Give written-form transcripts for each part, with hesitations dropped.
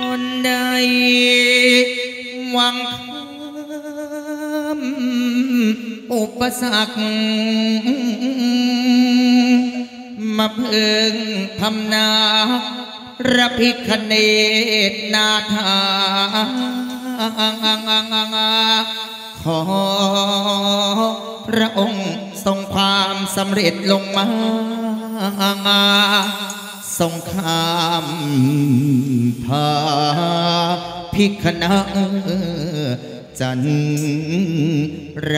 คนใดหวังอุปสรรคมาเพิ่งทำนาระพิคเนตนาถาขอพระองค์ทรงความสำเร็จลงมาสงครามพาพิคณะจันไร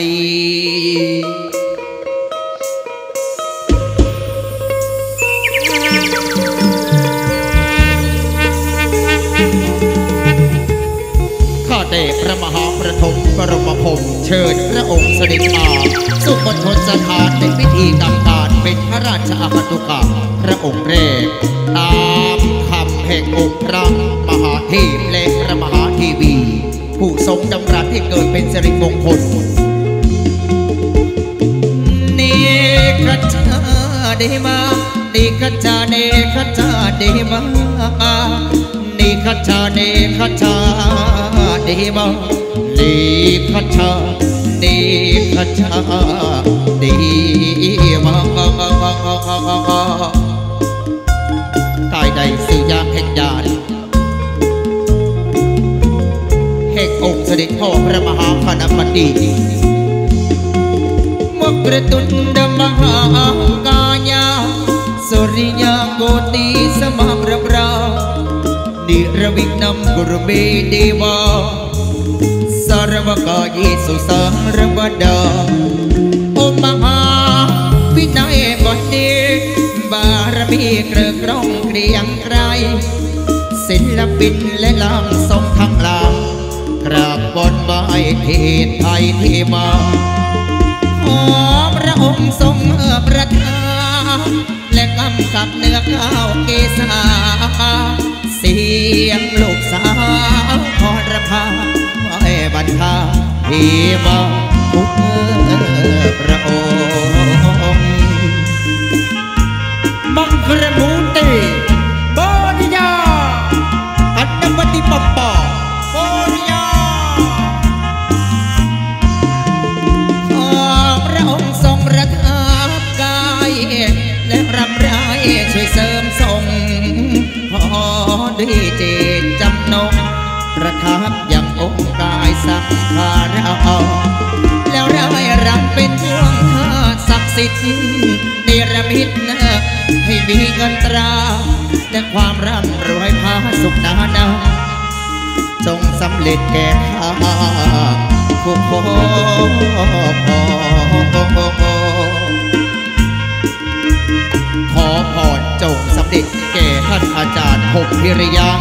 ข้าแต่พระมหาประถมบรมพรหมเชิญพระองค์เสด็จมาสู่มณฑลสถานในพิธีกรรมการเป็นพระราชอาคันตุกะพระองค์แรกตามคำแห่งองค์พระมหาเทพและพระมหาเทวีผู้ทรงดำรัสให้เกิดเป็นสิริมงคลเนคจาเดมาเนคจาเนคจาเดมาเนคจาเนคจาเดมาเนคจาเนคจาเดมากายใดสื่อยางแห่งญาณแห่งองค์เสด็จพ่อพระมหาคณบดีมกระตุนดมหากายาสุริยโกติสมามรบรานิรวิกนัมกุรุเบเดวาสารวกายิสุสารวดาโอมหาวินัยบดีบารมีเกลือกร้องเกรียงไกรศิลปินและลำทรงทั้งลำกราบบนบายเทศไทยเทมาขอพระองค์ทรงประทานและกำกับเนื้อข้าวเกษาเสียงลูกสาวพรพาไว้บรรทาเทมาทุกพระองค์มังครมูเตบริยาอันนปฏิปปาบริยาขอพระองค์ทรงประทับกายและรำไรช่วยเสริมทรงพอด้วยเจตจำนงประทับอย่างองค์กายสังขารแล้วรายรำเป็นดวงธาตุศักดิ์สิทธิ์เนรมิตให้มีเงินตราและความร่ำรวยพาสุขนานาจงสำเร็จแก่ข้าผู้ขอพรจงสำเร็จแก่ท่านอาจารย์พงศ์พิริยา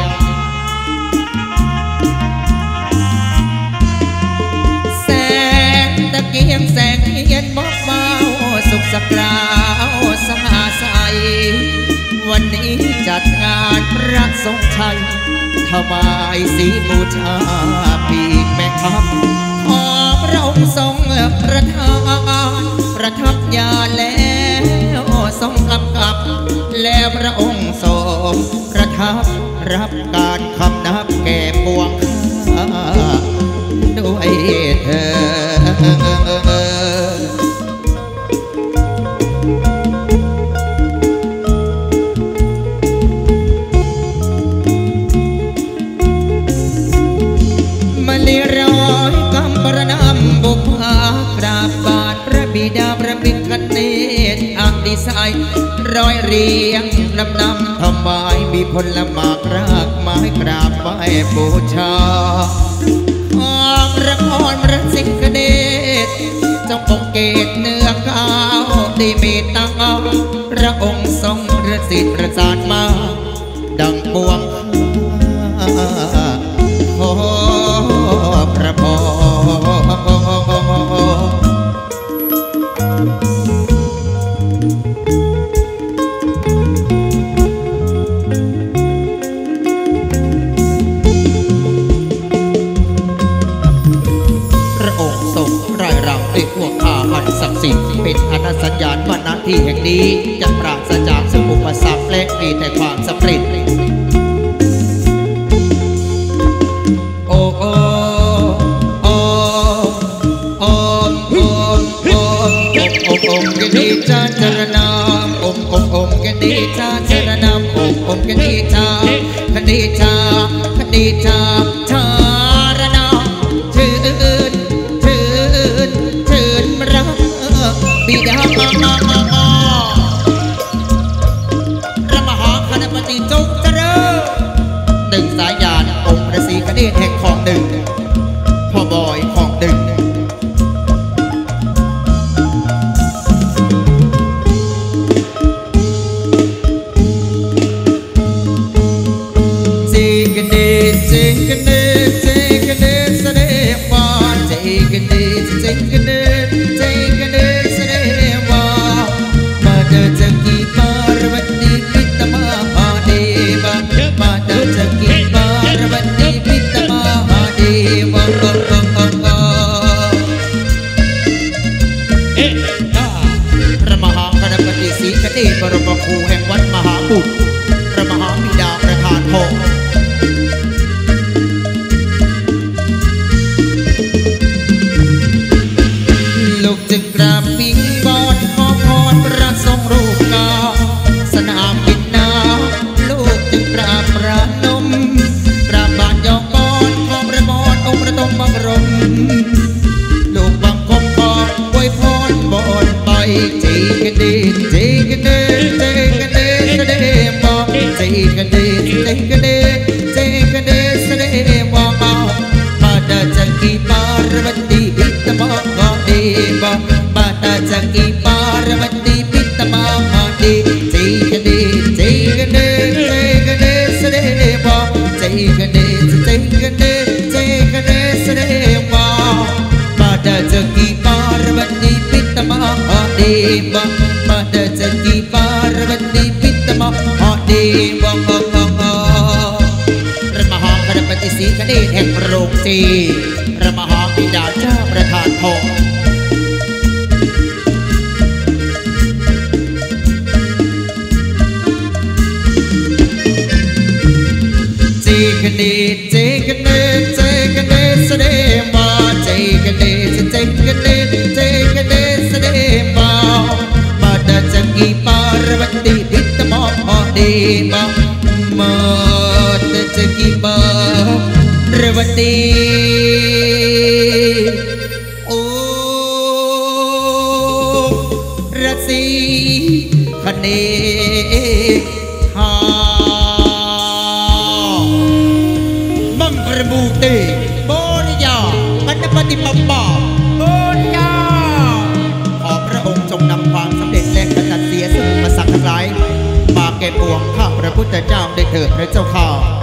แสงตะเกียงแสงเทียนบอกเบาสุขสักราวสหาใสวันนี้จัดงานพระทรงชัยถวายสีบูชาปีกแม่ทัพขอพระองค์ทรงประทานประทับญาแล้วทรงกำกับแล้วพระองค์ทรงประทับรับการคำนับแก่ปวงข้าด้วยเถิดมาลีร้อยกำประนามบุพากราบบาทพระบิดาพระพิฆเนศอังดิไซร้อยเรียงนำถวายมีผลหมากรากไม้กราบไหว้บูชาขอพระพรพระสิงห์เดชจงปกเกตเนื้อข้าวได้เมตตาพระองค์ทรงประสิทธิ์ประสานมาดังปวงขอพระพรพวกข้าอันศักดิ์สิทธิ์เป็นอนันตสัญญาณว่าณที่แห่งนี้จะปราศจากซึ่งอุปสรรคและมีแต่ความสำเร็จชาชรนำองค์คณิชาคณิชาคณิชาชารนำชื่นชื่นชื่นรักบิดาพระมหาคณปฏิจงเจริญหนึ่งสายยานองค์พระศรีคเนศแห่งของหนึ่งพ่อบอยของหนึ่งบรมครูแห่งวัดมหาบุตรพระมหาบิดาประธานพงศ์ลูกจึงกราบวิงบอนขอพรพระทรงรูปงามสนามบินน้ำลูกจึงกราบพระนมกราบบานยอกบอนขอพระบอนองค์พระตมบังรมลูกบังคมขออวยพรบอนไปเจกันดีเจกันดีBata Jaki Parvati Pitama De Jagade Jagade Jagade Sadeva Jagade Jagade Jagade Sadeva Bata Jaki Parvati Pitama Deva Bata Jaki Parvati Pitama Deva พระมหาคณปฏิศรีคเนศแห่งโรงศรีพระมหาบิดาเจ้าประธานพงศ์เจกันเดเจกันเดเจกันเดเสด็จมาเจกันเดเจกันเดเจกันเดเสด็จมามาดาจักีปารวติดิตมอเดมามาดาจักีปารวติโอรัศสีคเนธาบูเตโบริยาคันปฏิปัปปาโบริยาขอพระองค์จงนำความสำเร็จและกำจัดเสียซึ่งอุปสรรคทั้งหลายมาแก่ปวงข้าพระพุทธเจ้าได้เถิดพระเจ้าข้า